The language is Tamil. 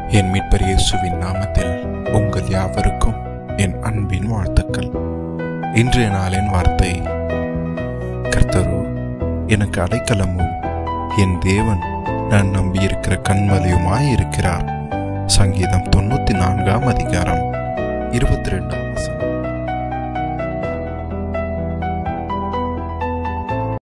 என் மீட்பர் இயேசுவின் நாமத்தில் உங்கள் யாவருக்கும் என் அன்பின் வாழ்த்துக்கள். இன்றைய நாளின் வார்த்தை, கர்த்தரோ எனக்கு அடைக்கலமும் என் தேவன் நான் நம்பியிருக்கிற கண்மலையுமாய் இருக்கிறார். சங்கீதம் 94 அதிகாரம் 22